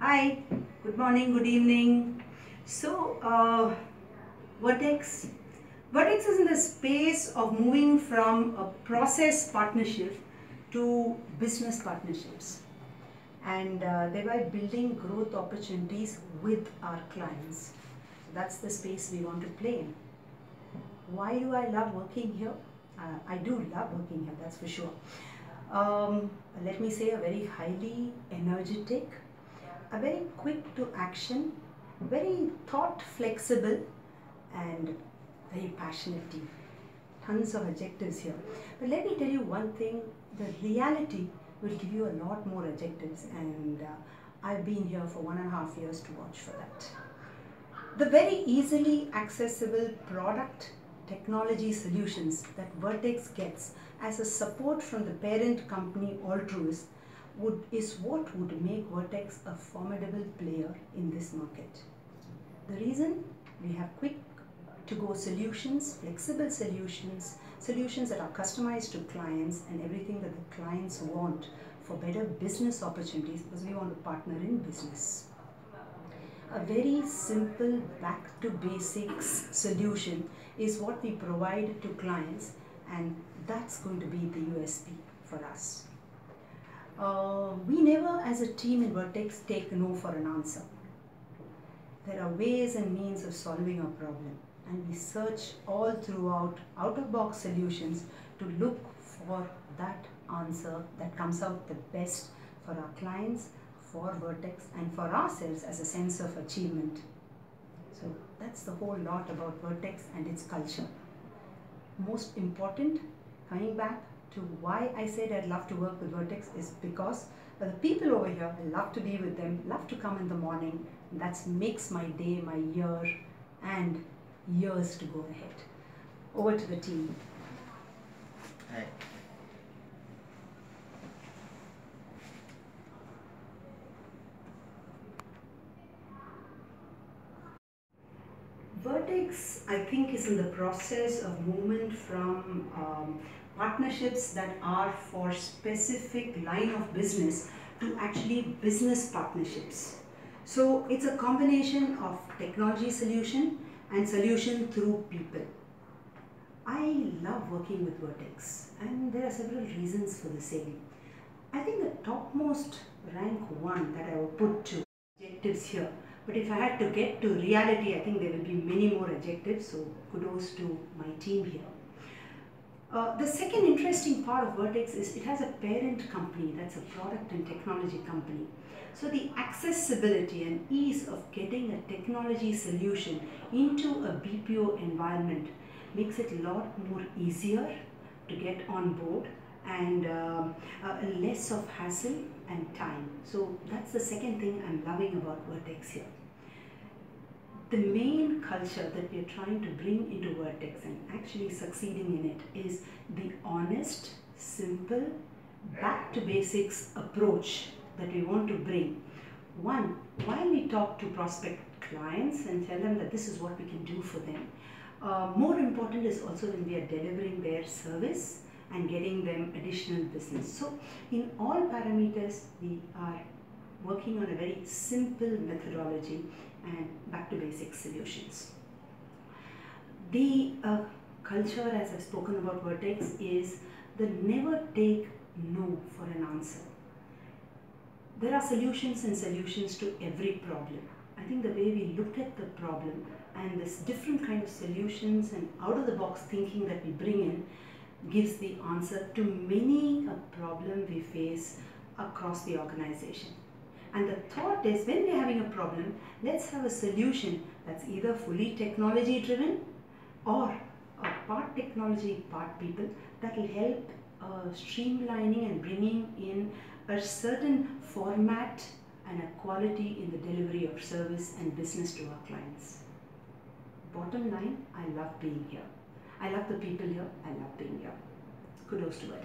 Hi, good morning, good evening. Vertex. Vertex is in the space of moving from a process partnership to business partnerships, and thereby building growth opportunities with our clients. That's the space we want to play in. Why do I love working here? I do love working here, that's for sure. Let me say, a very highly energetic, a very quick to action, very thought flexible, and very passionate team. Tons of adjectives here. But let me tell you one thing, the reality will give you a lot more adjectives, and I've been here for 1.5 years to watch for that. The very easily accessible product technology solutions that Vertex gets as a support from the parent company Altruist is what would make Vertex a formidable player in this market. The reason? We have quick to go solutions, flexible solutions, solutions that are customized to clients and everything that the clients want for better business opportunities, because we want to partner in business. A very simple back to basics solution is what we provide to clients, and that's going to be the USP for us. We never as a team in Vertex take no for an answer. There are ways and means of solving a problem, and we search all throughout out-of-box solutions to look for that answer that comes out the best for our clients, for Vertex, and for ourselves as a sense of achievement. So that's the whole lot about Vertex and its culture. Most important, coming back to why I said I'd love to work with Vertex, is because the people over here, I love to be with them, love to come in the morning. That makes my day, my year, and years to go ahead. Over to the team. Hi. Vertex, I think, is in the process of movement from partnerships that are for specific line of business to actually business partnerships. So it's a combination of technology solution and solution through people. I love working with Vertex, and there are several reasons for the same. I think the topmost rank one that I would put to adjectives here, but if I had to get to reality, I think there will be many more adjectives, so kudos to my team here. The second interesting part of Vertex is it has a parent company that's a product and technology company. So the accessibility and ease of getting a technology solution into a BPO environment makes it a lot more easier to get on board, and less of hassle and time. So that's the second thing I'm loving about Vertex here. The main culture that we're trying to bring into Vertex and actually succeeding in it is the honest, simple, back to basics approach that we want to bring. One, while we talk to prospect clients and tell them that this is what we can do for them, more important is also when we are delivering their service and getting them additional business. So in all parameters, we are working on a very simple methodology and back to basic solutions. The culture, as I've spoken about Vertex, is the never take no for an answer. There are solutions and solutions to every problem. I think the way we look at the problem and this different kind of solutions and out of the box thinking that we bring in gives the answer to many a problem we face across the organization. And the thought is, when we're having a problem, let's have a solution that's either fully technology driven or a part technology, part people, that will help streamlining and bringing in a certain format and a quality in the delivery of service and business to our clients. Bottom line, I love being here. I love the people here. I love being here. Kudos to it.